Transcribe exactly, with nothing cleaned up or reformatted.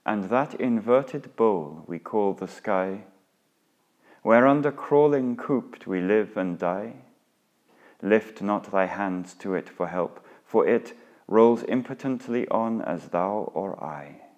and that inverted bowl we call the sky, whereunder crawling cooped we live and die, lift not thy hands to it for help, for it rolls impotently on as thou or I.